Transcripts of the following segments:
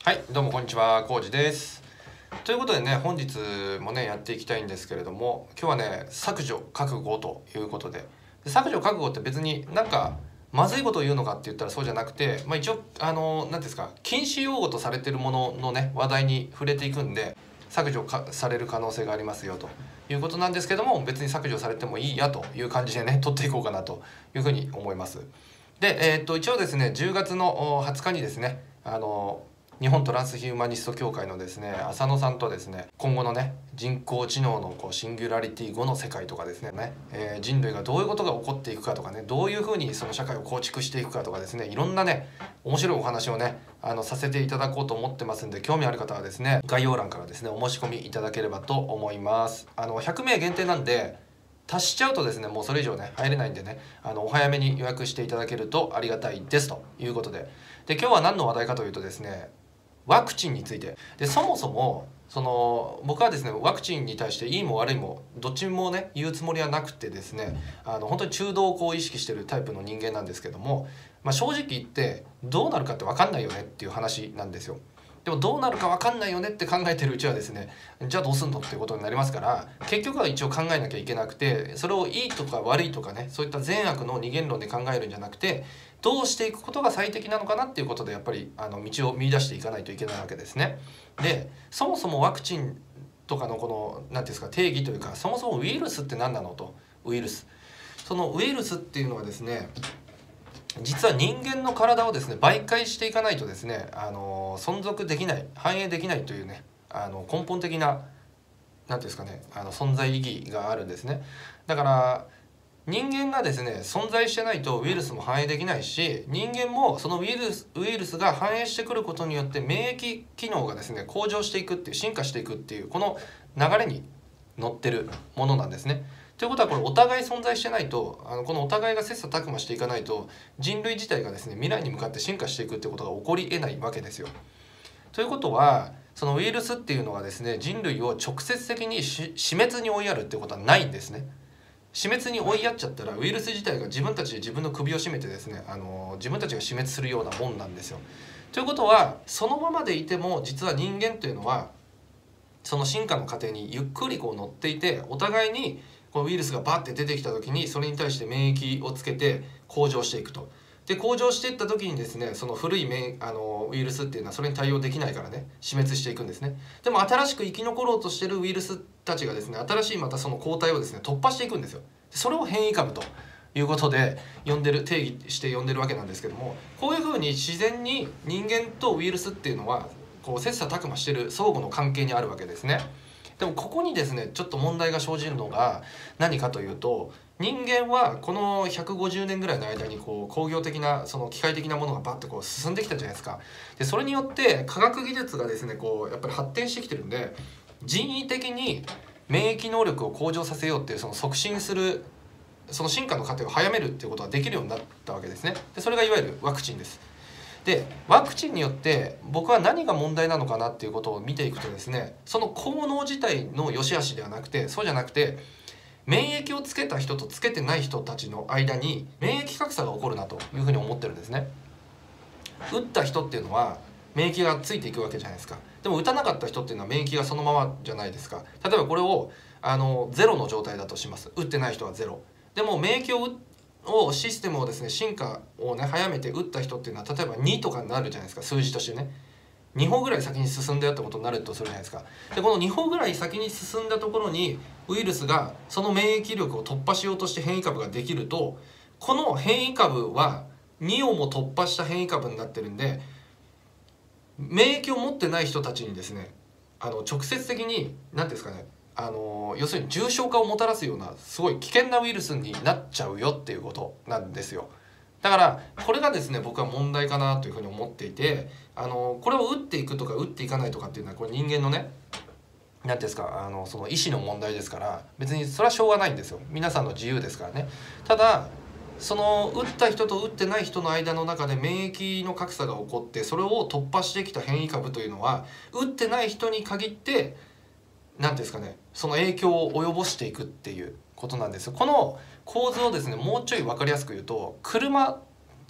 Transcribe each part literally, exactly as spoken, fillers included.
はい、どうもこんにちは、こうじです。ということでね、本日もね、やっていきたいんですけれども、今日はね、削除覚悟ということで、で削除覚悟って別になんか、まずいことを言うのかって言ったらそうじゃなくて、まあ一応、あの、なんですか、禁止用語とされてるもののね、話題に触れていくんで、削除かされる可能性がありますよということなんですけども、別に削除されてもいいやという感じでね、取っていこうかなというふうに思います。で、えーっと、一応ですね、じゅうがつのはつかにですね、あの、日本トランスヒューマニスト協会のですね浅野さんとですね今後のね人工知能のこうシンギュラリティ後の世界とかですねね、えー、人類がどういうことが起こっていくかとかねどういうふうにその社会を構築していくかとかですねいろんなね面白いお話をねあのさせていただこうと思ってますんで興味ある方はですね概要欄からですねお申し込みいただければと思います。あのひゃくめい限定なんで達しちゃうとですねもうそれ以上ね入れないんでねあのお早めに予約していただけるとありがたいですということでで今日は何の話題かというとですねワクチンについてでそもそもその僕はですねワクチンに対していいも悪いもどっちもね言うつもりはなくてですねあの本当に中道をこう意識してるタイプの人間なんですけども、まあ、正直言ってどうなるかって分かんないよねっていう話なんですよ。でもどうなるか分かんないよねって考えてるうちはですねじゃあどうすんのっていうことになりますから結局は一応考えなきゃいけなくてそれをいいとか悪いとかねそういった善悪の二元論で考えるんじゃなくてどうしていくことが最適なのかなっていうことでやっぱりあの道を見出していかないといけないわけですね。でそもそもワクチンとかのこの何ていうんですか定義というかそもそもウイルスって何なのとウイルスそのウイルスっていうのはですね実は人間の体をですね媒介していかないとですねあの存続できない繁栄できないというねあの根本的な何ていうんですかねあの存在意義があるんですね。だから人間がですね存在してないとウイルスも繁栄できないし人間もそのウイルスウイルスが繁栄してくることによって免疫機能がですね向上していくっていう進化していくっていうこの流れに乗ってるものなんですね。ということはこれお互い存在してないとあのこのお互いが切磋琢磨していかないと人類自体がですね未来に向かって進化していくってことが起こりえないわけですよ。ということはそのウイルスっていうのはですね人類を直接的に死滅に追いやるっていうことはないんですね。死滅に追いやっちゃったらウイルス自体が自分たちで自分の首を絞めてですねあの自分たちが死滅するようなもんなんですよ。ということはそのままでいても実は人間というのはその進化の過程にゆっくりこう乗っていてお互いにこのウイルスがバッて出てきた時にそれに対して免疫をつけて向上していくと。で向上していった時にですねその古い免あのウイルスっていうのはそれに対応できないからね死滅していくんですね。でも新しく生き残ろうとしてるウイルスたちがですね新しいまたその抗体をですね突破していくんですよ。それを変異株ということで呼んでる定義して呼んでるわけなんですけどもこういうふうに自然に人間とウイルスっていうのはこう切磋琢磨してる相互の関係にあるわけですね。でもここにですねちょっと問題が生じるのが何かというと人間はこのひゃくごじゅうねんぐらいの間にこう工業的なその機械的なものがバッとこう進んできたじゃないですか。でそれによって科学技術がですねこうやっぱり発展してきてるんで人為的に免疫能力を向上させようっていうその促進するその進化の過程を早めるっていうことができるようになったわけですね。でそれがいわゆるワクチンです。でワクチンによって僕は何が問題なのかなっていうことを見ていくとですねその効能自体の良し悪しではなくてそうじゃなくて免疫をつけた人とつけてない人たちの間に免疫格差が起こるなというふうに思ってるんですね。打った人っていうのは免疫がついていくわけじゃないですか。でも打たなかった人っていうのは免疫がそのままじゃないですか。例えばこれをあのゼロの状態だとします。打ってない人はゼロ。でも免疫ををシステムをですね進化をね早めて打った人っていうのは例えばにとかになるじゃないですか数字としてね。に歩ぐらい先に進んだよってことになるとするじゃないですか。でこのに歩ぐらい先に進んだところにウイルスがその免疫力を突破しようとして変異株ができるとこの変異株はにをも突破した変異株になってるんで免疫を持ってない人たちにですねあの直接的に何ていうんですかねあの要するに重症化をもたらすようなすごい危険なウイルスになっちゃうよっていうことなんですよ。だからこれがですね僕は問題かなというふうに思っていてあのこれを打っていくとか打っていかないとかっていうのはこれ人間のね何ていうんですかあのその意思の問題ですから別にそれはしょうがないんですよ。皆さんの自由ですからね。ただその打った人と打ってない人の間の中で免疫の格差が起こってそれを突破してきた変異株というのは打ってない人に限って何ていうんですかねその影響を及ぼしていくっていうことなんですよ。この構図をですねもうちょい分かりやすく言うと車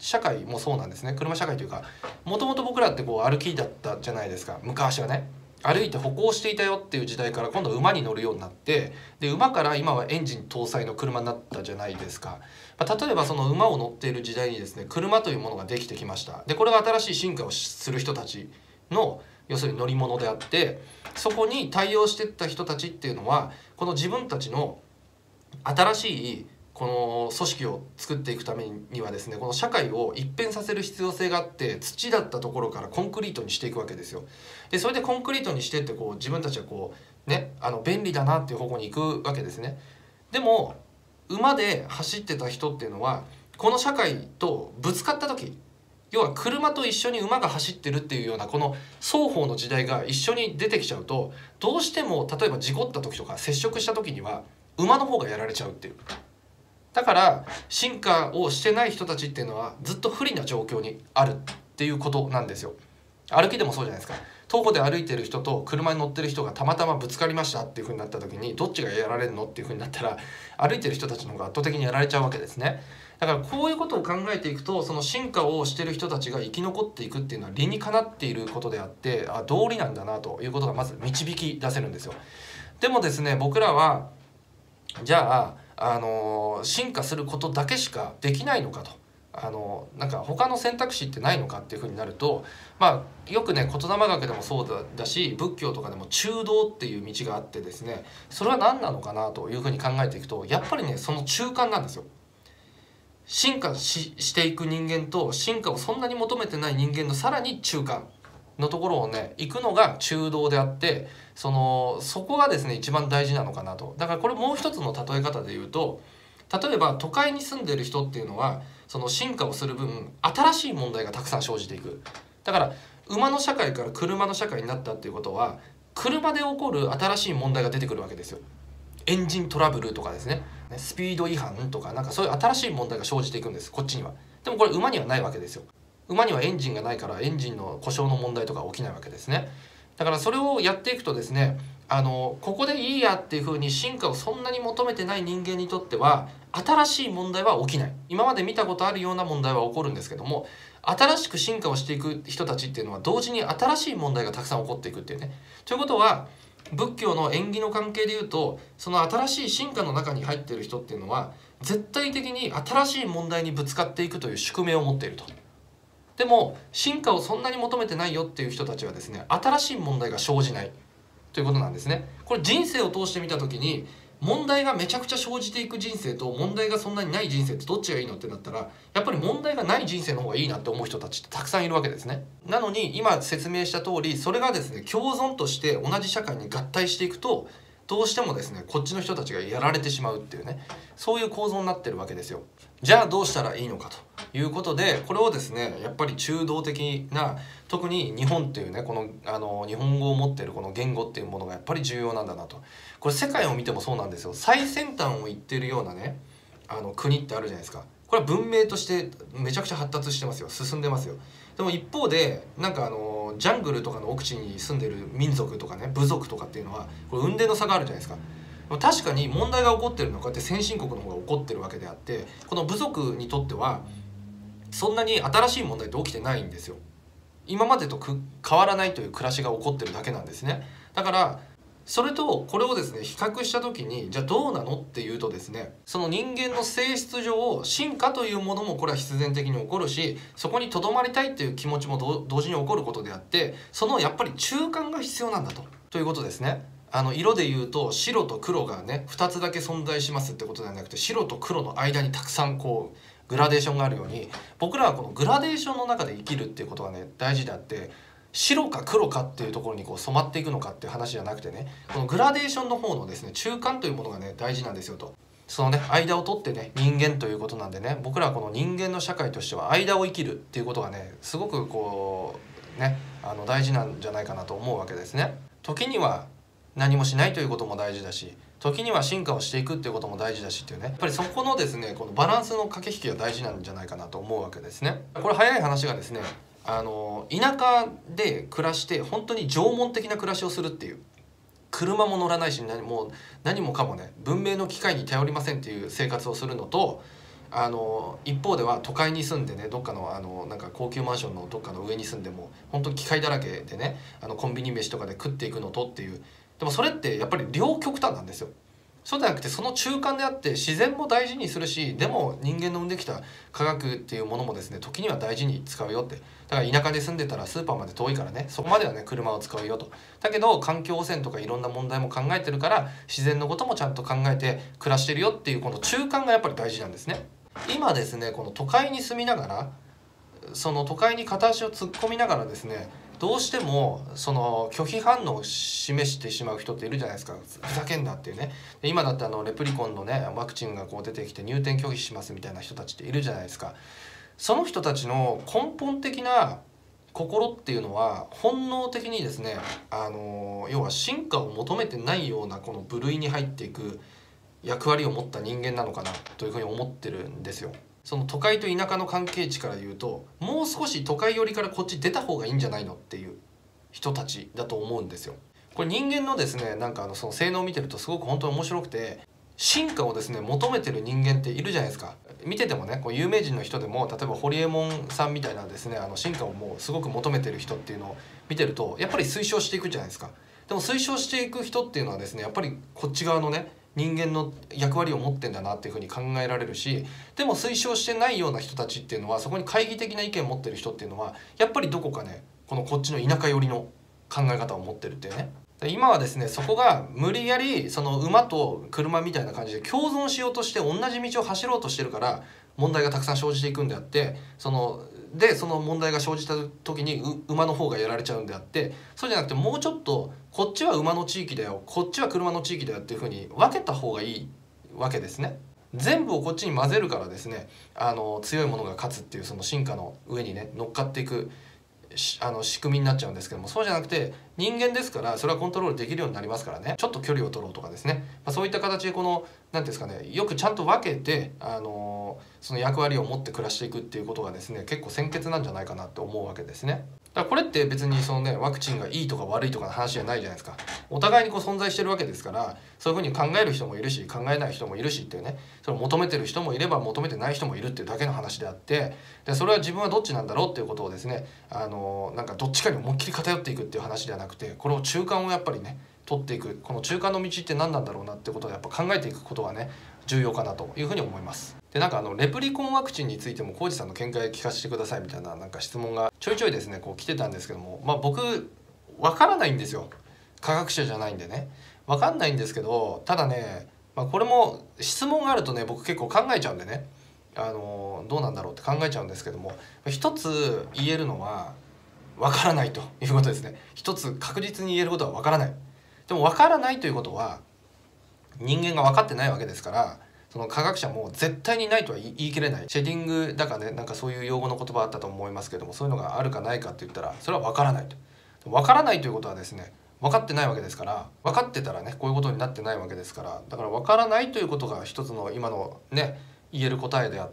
社会もそうなんですね。車社会というか、もともと僕らってこう歩きだったじゃないですか。昔はね、歩いて歩行していたよっていう時代から今度は馬に乗るようになって、で馬から今はエンジン搭載の車になったじゃないですか。まあ、例えばその馬を乗っている時代にですね、車というものができてきました。でこれが新しい進化をする人たちの要するに乗り物であって、そこに対応していった人たちっていうのは、この自分たちの新しいこの組織を作っていくためにはですね、この社会を一変させる必要性があって、土だったところからコンクリートにしていくわけですよ。でそれでコンクリートにしてってこう自分たちはこうね、あの便利だなっていう方向に行くわけですね。でも馬で走ってた人っていうのは、この社会とぶつかった時、要は車と一緒に馬が走ってるっていうようなこの双方の時代が一緒に出てきちゃうと、どうしても例えば事故った時とか接触した時には馬の方がやられちゃうっていう。だから進化をしてない人たちっていうのはずっと不利な状況にあるっていうことなんですよ。歩きでもそうじゃないですか。徒歩で歩いてる人と車に乗ってる人がたまたまぶつかりましたっていう風になった時に、どっちがやられるのっていう風になったら、歩いてる人たちの方が圧倒的にやられちゃうわけですね。だからこういうことを考えていくと、その進化をしてる人たちが生き残っていくっていうのは理にかなっていることであって、あ、道理なんだなということがまず導き出せるんですよ。でもですね、僕らはじゃああの進化することだけしかできないのかと、あのなんか他の選択肢ってないのかっていうふうになると、まあよくね、言霊学でもそうだだし、仏教とかでも中道っていう道があってですね、それは何なのかなというふうに考えていくと、やっぱりね、その中間なんですよ。進化 し, していく人間と進化をそんなに求めてない人間のさらに中間のところをね行くのが中道であって、そのそこがですね一番大事なのかなと。だからこれもう一つの例え方で言うと、例えば都会に住んでる人っていうのは、その進化をする分新しい問題がたくさん生じていく。だから馬の社会から車の社会になったっていうことは、車で起こる新しい問題が出てくるわけですよ。エンジントラブルとかですね、スピード違反とか、なんかそういう新しい問題が生じていくんです、こっちには。でもこれ馬にはないわけですよ。馬にはエンジンがないから、エンジンの故障の問題とか起きないわけですね。だからそれをやっていくとですね、あのここでいいやっていうふうに進化をそんなに求めてない人間にとっては、新しい問題は起きない。今まで見たことあるような問題は起こるんですけども、新しく進化をしていく人たちっていうのは同時に新しい問題がたくさん起こっていくっていうね。ということは、仏教の縁起の関係でいうと、その新しい進化の中に入っている人っていうのは絶対的に新しい問題にぶつかっていくという宿命を持っていると。でも進化をそんなに求めてないよっていう人たちはですね、新しい問題が生じないということなんですね。これ人生を通して見た時に、問題がめちゃくちゃ生じていく人生と問題がそんなにない人生ってどっちがいいのってなったら、やっぱり問題がない人生の方がいいなって思う人たちってたくさんいるわけですね。なのに今説明した通り、それがですね共存として同じ社会に合体していくと、どうしてもですねこっちの人たちがやられてしまうっていうね、そういう構造になってるわけですよ。じゃあどうしたらいいのかということで、これをですねやっぱり中道的な、特に日本っていうね、このあの日本語を持っているこの言語っていうものがやっぱり重要なんだなと。これ世界を見てもそうなんですよ。最先端を言ってるようなね、あの国ってあるじゃないですか。これは文明としてめちゃくちゃ発達してますよ、進んでますよ。でも一方で、なんかあのジャングルとかの奥地に住んでる民族とかね、部族とかっていうのはこれ雲泥の差があるじゃないですか。確かに問題が起こってるのはこうやって先進国の方が起こってるわけであって、この部族にとってはそんなに新しい問題って起きてないんですよ。今までとく変わらないという暮らしが起こってるだけなんですね。だからそれとこれをですね比較した時に、じゃあどうなのっていうとですね、その人間の性質上進化というものもこれは必然的に起こるし、そこにとどまりたいっていう気持ちも同時に起こることであって、そのやっぱり中間が必要なんだとということですね。あの色で言うと白と黒がねふたつだけ存在しますってことではなくて、白と黒の間にたくさんこうグラデーションがあるように、僕らはこのグラデーションの中で生きるっていうことがね大事であって、白か黒かっていうところにこう染まっていくのかっていう話じゃなくてね、このグラデーションの方のですね中間というものがね大事なんですよと。そのね間を取ってね人間ということなんでね、僕らはこの人間の社会としては間を生きるっていうことがねすごくこうねあの大事なんじゃないかなと思うわけですね。時には何もしないということも大事だし、時には進化をしていくっていうことも大事だしっていうね、やっぱりそこのですねこのバランスの駆け引きが大事なんじゃないかなと思うわけですね。これ早い話がですね、あの田舎で暮らして本当に縄文的な暮らしをするっていう、車も乗らないし何も何もかもね文明の機械に頼りませんっていう生活をするのと、 あの一方では都会に住んでね、どっかのあのなんか高級マンションのどっかの上に住んでも本当に機械だらけでね、あのコンビニ飯とかで食っていくのとっていう、でもそれってやっぱり両極端なんですよ。そうじゃなくてその中間であって、自然も大事にするし、でも人間の生んできた科学っていうものもですね、時には大事に使うよって。だから田舎で住んでたらスーパーまで遠いからね、そこまではね車を使うよと。だけど環境汚染とかいろんな問題も考えてるから、自然のこともちゃんと考えて暮らしてるよっていう、この中間がやっぱり大事なんですね。今ですね、この都会に住みながら、その都会に片足を突っ込みながらですね、どうしてもその拒否反応を示してしまう人っているじゃないですか。ふざけんなっていうね。で今だってあのレプリコンのねワクチンがこう出てきて入店拒否しますみたいな人たちっているじゃないですか。その人たちの根本的な心っていうのは本能的にですね、あの要は進化を求めてないようなこの部類に入っていく役割を持った人間なのかなというふうに思ってるんですよ。その都会と田舎の関係値から言うと、もう少し都会寄りからこっち出た方がいいんじゃないのっていう人たちだと思うんですよ。これ人間のですね、なんかあのその性能を見てるとすごく本当に面白くて、進化をですね求めてる人間っているじゃないですか。見ててもね、こう有名人の人でも例えばホリエモンさんみたいなですね、あの進化をもうすごく求めてる人っていうのを見てると、やっぱり推奨していくじゃないですか。でも推奨していく人っていうのはですね、やっぱりこっち側のね人間の役割を持ってんだなっていうふうに考えられるし、でも推奨してないような人たちっていうのは、そこに懐疑的な意見を持ってる人っていうのはやっぱりどこかね、このこっちの田舎寄りの考え方を持ってるっていうね。今はですね、そこが無理やりその馬と車みたいな感じで共存しようとして同じ道を走ろうとしてるから問題がたくさん生じていくんであって、そのでその問題が生じた時に馬の方がやられちゃうんであって、そうじゃなくてもうちょっとこっちは馬の地域だよ、こっちは車の地域だよっていう風に分けた方がいいわけですね。全部をこっちに混ぜるからですね、あの強いものが勝つっていう、その進化の上にね乗っかっていくあの仕組みになっちゃうんですけども、そうじゃなくて人間ですから、それはコントロールできるようになりますからね、ちょっと距離を取ろうとかですね、まあ、そういった形でこの何ていうんですかね、よくちゃんと分けて、あのその役割を持って暮らしていくっていうことがですね、結構先決なんじゃないかなと思うわけですね。だからこれって別にそのねワクチンがいいとか悪いとかの話じゃないじゃないですか。お互いにこう存在してるわけですから、そういうふうに考える人もいるし考えない人もいるしっていうね、それを求めてる人もいれば求めてない人もいるっていうだけの話であって、でそれは自分はどっちなんだろうっていうことをですね、あのなんかどっちかに思いっきり偏っていくっていう話ではなくて、これを中間をやっぱりね取っていく、この中間の道って何なんだろうなってことをやっぱ考えていくことがね重要かなというふうに思います。でなんかあのレプリコンワクチンについても浩二さんの見解聞かせてくださいみたいななんか質問がちょいちょいですねこう来てたんですけども、まあ僕わからないんですよ、科学者じゃないんでね、わかんないんですけど、ただね、まあ、これも質問があるとね僕結構考えちゃうんでね、あのどうなんだろうって考えちゃうんですけども、一つ言えるのはわからないということですね。一つ確実に言えることはわからない。でもわからないということは人間が分かってないわけですから、その科学者も絶対にないとは言い切れない。シェディングだかね、なんかそういう用語の言葉あったと思いますけども、そういうのがあるかないかって言ったらそれは分からないと。分からないということはですね、分かってないわけですから、分かってたらねこういうことになってないわけですから、だから分からないということが一つの今のね言える答えであって、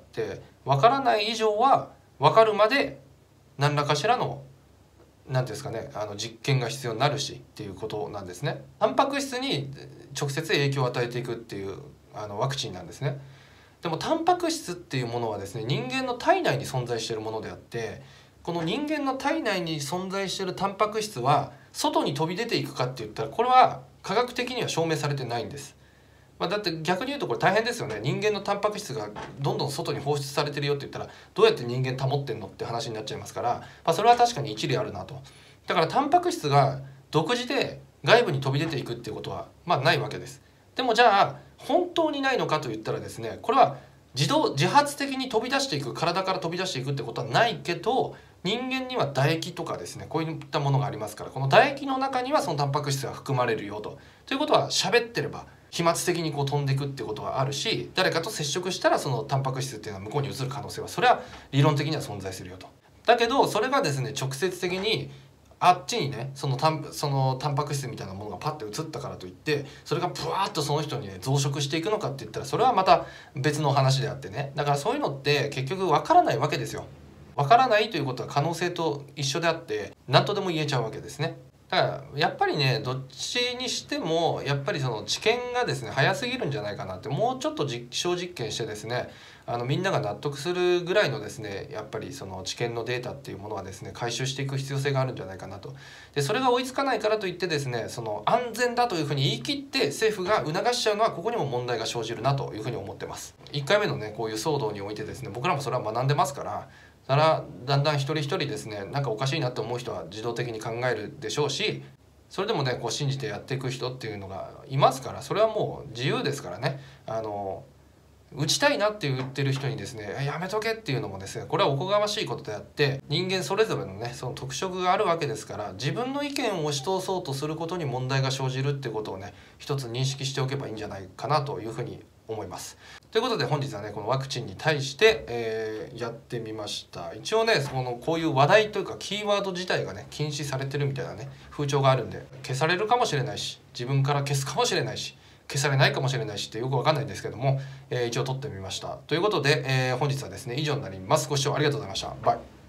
分からない以上は分かるまで何らかしらの何ていうんですかね、あの実験が必要になるしっていうことなんですね。タンパク質に直接影響を与えていくっていうあのワクチンなんですね。でもタンパク質っていうものはですね、人間の体内に存在しているものであって、この人間の体内に存在しているタンパク質は外に飛び出ていくかって言ったら、これは科学的には証明されてないんです。まあ、だって逆に言うとこれ大変ですよね。人間のタンパク質がどんどん外に放出されてるよって言ったらどうやって人間保ってんのって話になっちゃいますから、まあ、それは確かに一理あるなと。だからタンパク質が独自で外部に飛び出ていくっていうことはまあないわけです。でもじゃあ本当にないのかと言ったらですね、これは自動自発的に飛び出していく、体から飛び出していくってことはないけど、人間には唾液とかですね、こういったものがありますから、この唾液の中にはそのタンパク質が含まれるよと。ということは喋ってれば飛沫的にこう飛んでいくっていうことがあるし、誰かと接触したらそのタンパク質っていうのは向こうに移る可能性はそれは理論的には存在するよと。だけどそれがですね直接的にあっちにねそのタンそのタンパク質みたいなものがパッて移ったからといってそれがブワーッとその人にね増殖していくのかって言ったらそれはまた別の話であってね。だからそういうのって結局わからないわけですよ。わからないということは可能性と一緒であって何とでも言えちゃうわけですね。 だからやっぱりねどっちにしてもやっぱりその知見がですね早すぎるんじゃないかなって、もうちょっと実証実験してですねあのみんなが納得するぐらいのですねやっぱりその知見のデータっていうものはですね回収していく必要性があるんじゃないかなと。でそれが追いつかないからといってですねその安全だというふうに言い切って政府が促しちゃうのはここにも問題が生じるなというふうに思ってます。いっかいめのねこういう騒動においてですね僕らもそれは学んでますから、だからだんだん一人一人ですねなんかおかしいなって思う人は自動的に考えるでしょうし、それでもねこう信じてやっていく人っていうのがいますから、それはもう自由ですからね。あの打ちたいなって言ってる人にですねやめとけっていうのもですねこれはおこがましいことであって、人間それぞれのねその特色があるわけですから、自分の意見を押し通そうとすることに問題が生じるっていうことをね一つ認識しておけばいいんじゃないかなというふうに思います。ということで本日はねこのワクチンに対して、えー、やってみました。一応ねそのこういう話題というかキーワード自体がね禁止されてるみたいなね風潮があるんで、消されるかもしれないし自分から消すかもしれないし消されないかもしれないしってよくわかんないんですけども、えー、一応撮ってみました。ということで、えー、本日はですね以上になります。ご視聴ありがとうございました。バイ。